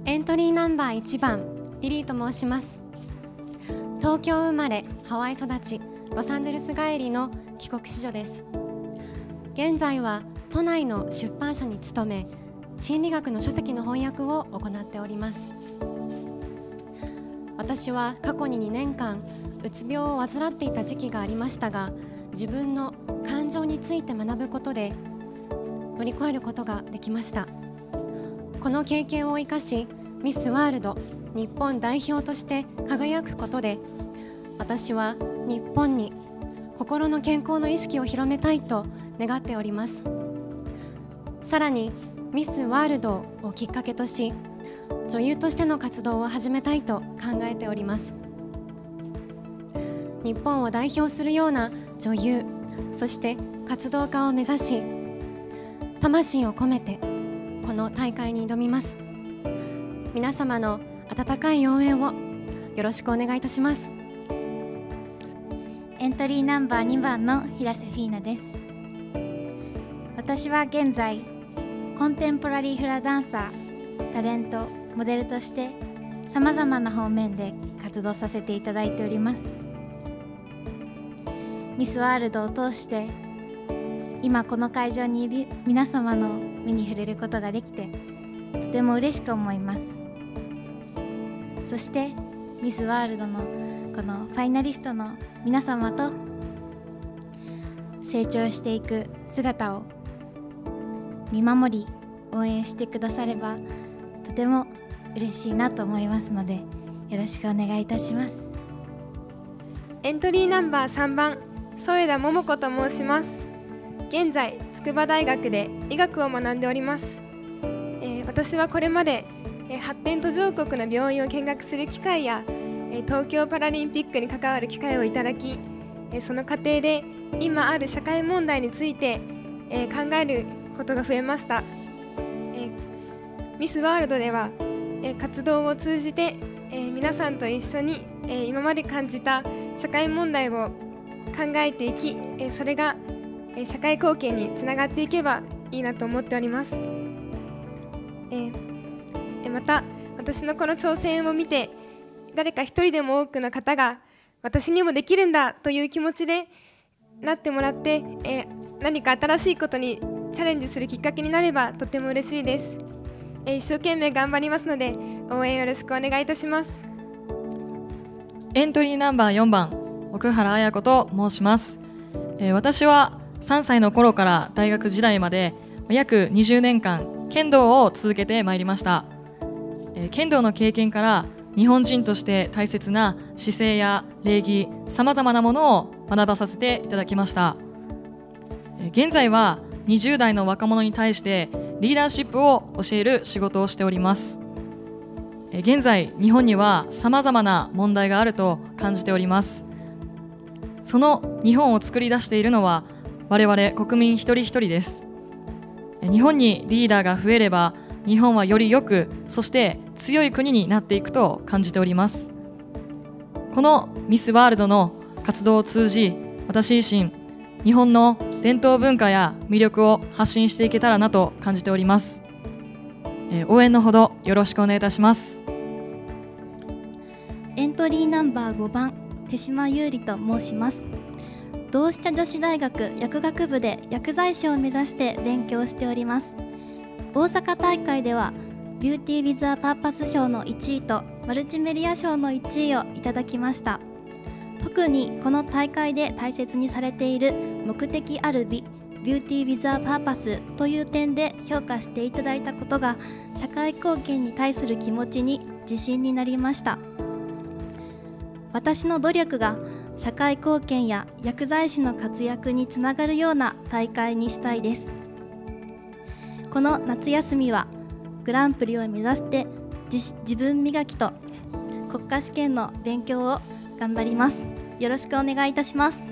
エントリーナンバー1番リリーと申します。東京生まれハワイ育ちロサンゼルス帰りの帰国子女です。現在は都内の出版社に勤め、心理学の書籍の翻訳を行っております。私は過去に2年間うつ病を患っていた時期がありましたが、自分の感情について学ぶことで乗り越えることができました。この経験を生かし、ミスワールド日本代表として輝くことで、私は日本に心の健康の意識を広めたいと願っております。さらにミスワールドをきっかけとし、女優としての活動を始めたいと考えております。日本を代表するような女優、そして活動家を目指し、魂を込めてこの大会に挑みます。皆様の温かい応援をよろしくお願いいたします。 エントリーナンバー2番の平瀬フィーナです。私は現在コンテンポラリーフラダンサー、タレント、モデルとしてさまざまな方面で活動させていただいております。ミスワールドを通して今この会場にいる皆様の目に触れることができて、とても嬉しく思います。そしてミスワールドのこのファイナリストの皆様と成長していく姿を見守り応援してくださればとても嬉しいなと思いますので、よろしくお願いいたします。 エントリーナンバー3番添田桃子と申します。現在筑波大学で医学を学んでおります。私はこれまで発展途上国の病院を見学する機会や東京パラリンピックに関わる機会をいただき、その過程で今ある社会問題について考えることが増えました。ミスワールドでは活動を通じて皆さんと一緒に今まで感じた社会問題を考えていき、それが社会貢献につながっていけばいいなと思っております。また私のこの挑戦を見て誰か一人でも多くの方が私にもできるんだという気持ちでなってもらって、何か新しいことにチャレンジするきっかけになればとても嬉しいです。一生懸命頑張りますので応援よろしくお願いいたします。 エントリーナンバー4番奥原彩子と申します。私は3歳の頃から大学時代まで約20年間剣道を続けてまいりました。剣道の経験から日本人として大切な姿勢や礼儀、さまざまなものを学ばさせていただきました。現在は20代の若者に対してリーダーシップを教える仕事をしております。現在日本にはさまざまな問題があると感じております。その日本を作り出しているのは我々国民一人一人です。日本にリーダーが増えれば日本はより良く、そして強い国になっていくと感じております。このミスワールドの活動を通じ、私自身日本の伝統文化や魅力を発信していけたらなと感じております。応援のほどよろしくお願いいたします。 エントリーナンバー5番手島優里と申します。同志社女子大学薬学部で薬剤師を目指して勉強しております。大阪大会ではビューティー・ウィズ・ア・パーパス賞の1位とマルチメディア賞の1位をいただきました。特にこの大会で大切にされている目的ある美、ビューティー・ウィズ・ア・パーパスという点で評価していただいたことが社会貢献に対する気持ちに自信になりました。私の努力が社会貢献や薬剤師の活躍につながるような大会にしたいです。この夏休みはグランプリを目指して自分磨きと国家試験の勉強を頑張ります。よろしくお願いいたします。